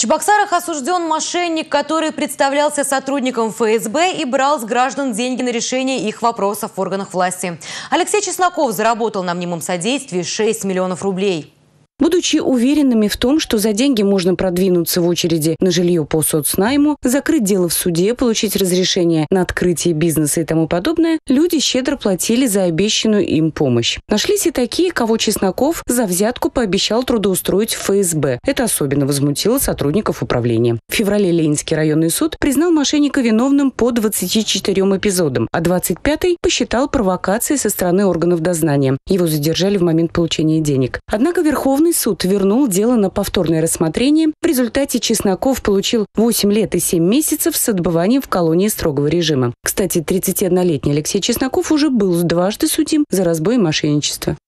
Чебоксарах осужден мошенник, который представлялся сотрудником ФСБ и брал с граждан деньги на решение их вопросов в органах власти. Алексей Чесноков заработал на мнимом содействии 6 миллионов рублей. Будучи уверенными в том, что за деньги можно продвинуться в очереди на жилье по соцнайму, закрыть дело в суде, получить разрешение на открытие бизнеса и тому подобное, люди щедро платили за обещанную им помощь. Нашлись и такие, кого Чесноков за взятку пообещал трудоустроить в ФСБ. Это особенно возмутило сотрудников управления. В феврале Ленинский районный суд признал мошенника виновным по 24 эпизодам, а 25-й посчитал провокацией со стороны органов дознания. Его задержали в момент получения денег. Однако Верховный суд вернул дело на повторное рассмотрение. В результате Чесноков получил 8 лет и 7 месяцев с отбыванием в колонии строгого режима. Кстати, 31-летний Алексей Чесноков уже был дважды судим за разбой и мошенничество.